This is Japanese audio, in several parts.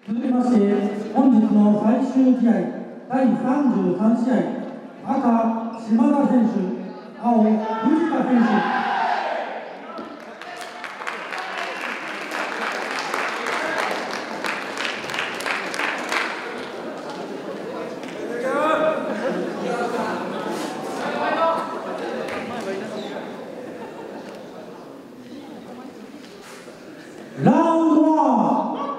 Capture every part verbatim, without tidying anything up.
続きまして、本日の最終試合、だいさんじゅうさん試合、赤、島田選手、青、藤田選手。ラウンドワン。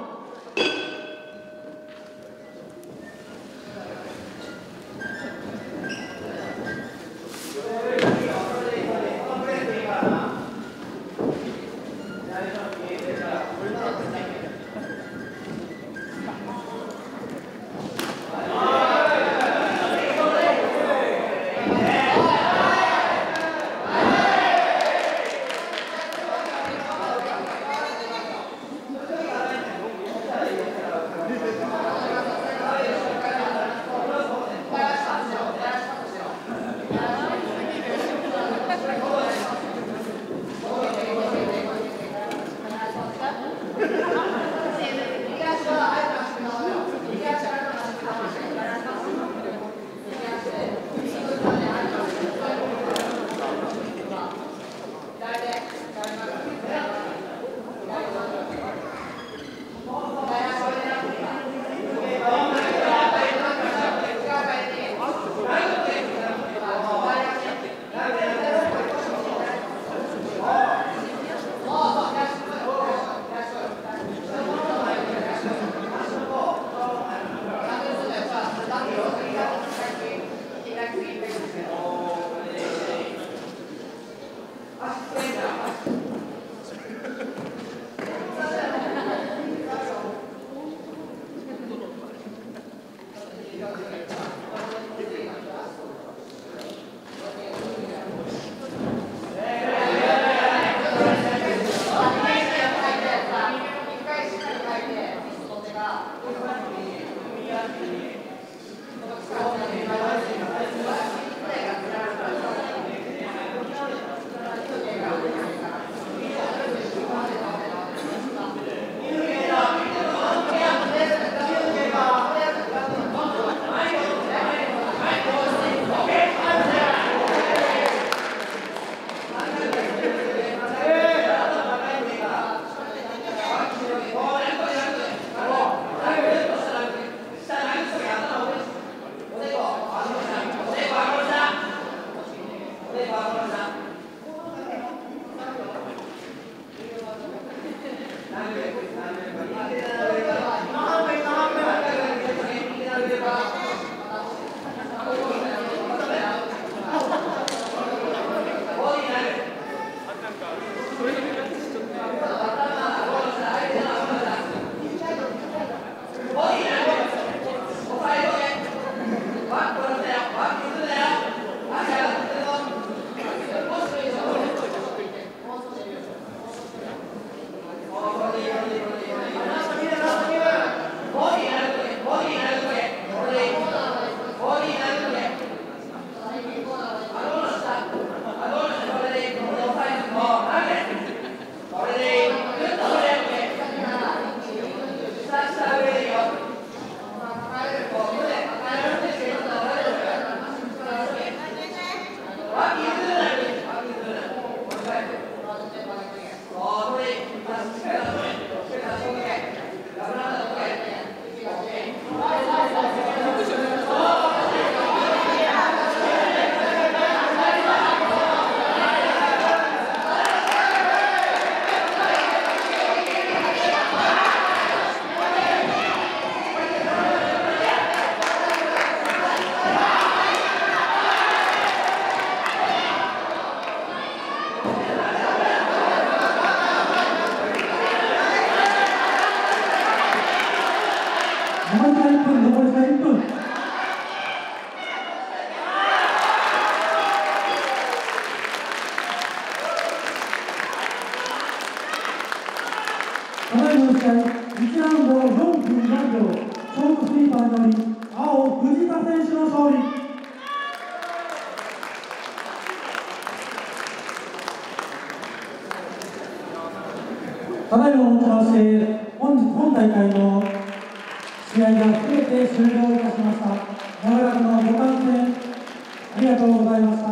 残りさんいっぷん、残りさんいっぷん。ただいまの試合、いちラウンドよんぷんよんびょう、ショートスイーパーにより、青、藤田選手の勝利。ただいまをもちまして、本日本大会の試合がすべて終了いたしました。長らくのご観戦ありがとうございました。